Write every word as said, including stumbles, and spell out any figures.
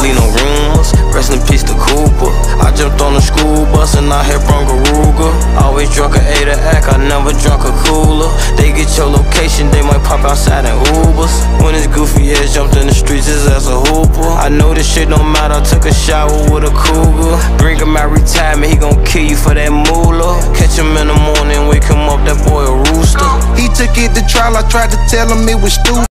believe no rumors. Rest in peace to Cooper. I jumped on the school bus and I hit Brongaruga. Always drunk a A to act, I never drunk a cooler. They get your location, they might pop outside in Ubers. When his goofy ass jumped in the streets, his ass a hooper. I know this shit don't matter, I took a shower with a cougar. Bring him out retirement, he gon' kill you for that moolah. Catch him in the morning, wake him up, that boy a rooster. He took it to trial, I tried to tell him it was stupid.